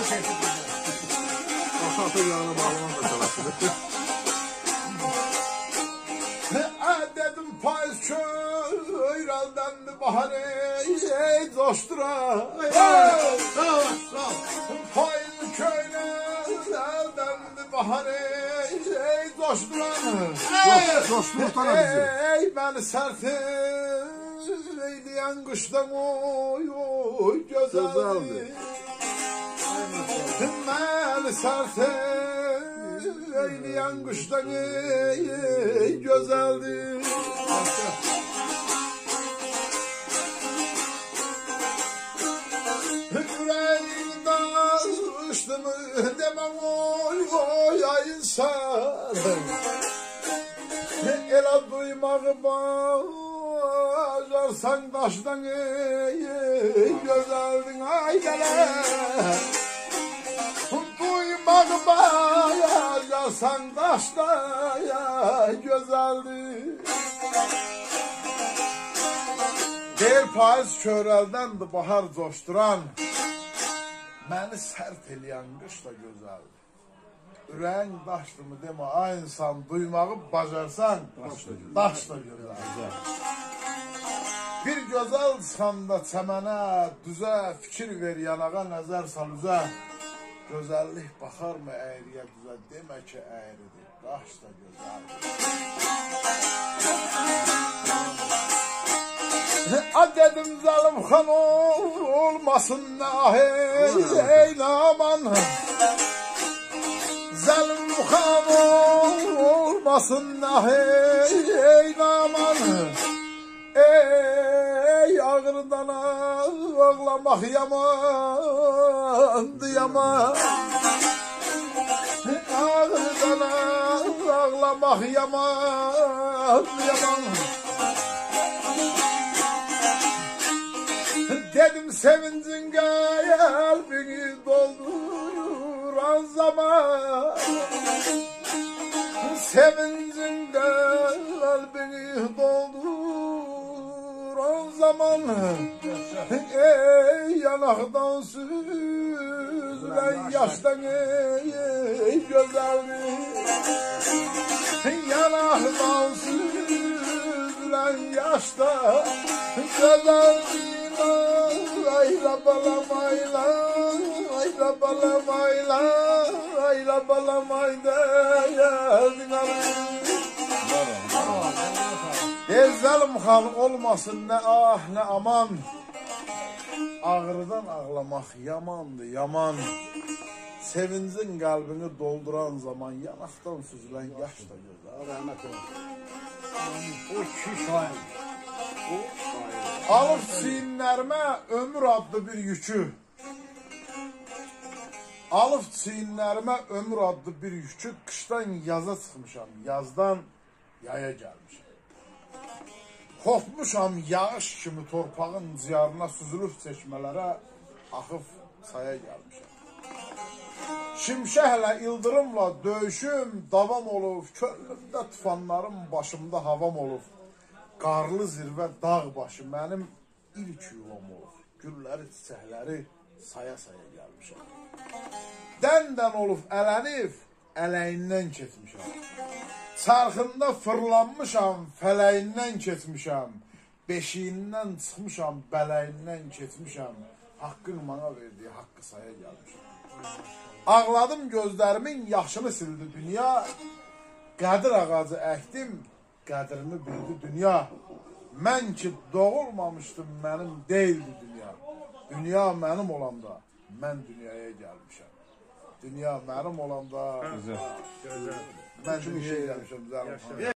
Atı yanına bağlanan da çalasıdır. Dedim payız köyrelden bahane coştura. Payız köyrelden bahane coştura. Coşturtana bizi. Ey beni sert eyleyen kıştan oy güzeldi. Beni sert eyleyen kıştan güzeldi. Yüreğimden uçtum demem oy ay insan. Ela duymağı bacarsan taştan güzeldin ay gele. Duymağı bacarsan taştan güzeldin. Bir payız köreldendi bahar coşturan. Məni sərt eləyən qış da gözəldir. Ürəyin daşdı mı demə, ay insan duymağı bacarsan, daş da gözəldir. Bir gözəl çıxanda çəmənə, düzə, fikir ver yanağa, nəzər sal üzə. Gözəllik baxar mı əyriyə düzə, demə ki əyridir, daş da gözəldir. Dedim zalim xan olmasın ey aman. Zalim xan olmasın ey aman. Ey ağrıdan ağlamak yamandı yaman. Ağrıdan ağlamak yamandı yaman. Dedim sevincin kalbini dolduran zaman. Sevincin kalbini dolduran zaman. Ey yanaktan süzülen yaştan ey güzellik. Yanaktan süzülen yaşta güzellik. Ayla balamayla, ayla balamayla, ayla balamayla geldin zalim xan olmasın ne ah ne aman. Ağrıdan ağlamak yamandı yaman. Sevincin kalbini dolduran zaman yanaktan süzülen yaş da güzel. Rahmet olsun. O şiş hayal. Alıb çiynlərimə ömür adlı bir yükü. Alıb çiynlərimə ömür adlı bir yükü. Qışdan yaza çıxmışam, yazdan yaya gəlmişəm. Xopmuşam yağış kimi torpağın ciyarına süzülüb çeşmələrə, axıb saya gəlmişəm. Şimşəklə, ildırımla döyüşüm davam olub, könlümdə tufanlarım, başımda havam olub. Qarlı zirvə dağ başı mənim ilk yuvam olub. Gülləri, çiçəkləri saya-saya gəlmişəm. Dən-dən olub ələnib, ələyindən keçmişəm. Çarxında fırlanmışam, fələyindən keçmişəm. Beşiyindən çıxmışam, bələyindən keçmişəm. Haqqın mana verdiyi haqqı saya gəlmişəm. Ağladım gözlərimin yaşını sildi dünya. Qədir ağacı əkdim, qədrini bildi dünya. Mən ki doğulmamışdım, mənim deyildi dünya. Dünya mənim olanda, mən dünyaya gəlmişəm. Dünya mənim olanda, mən dünyaya gəlmişəm.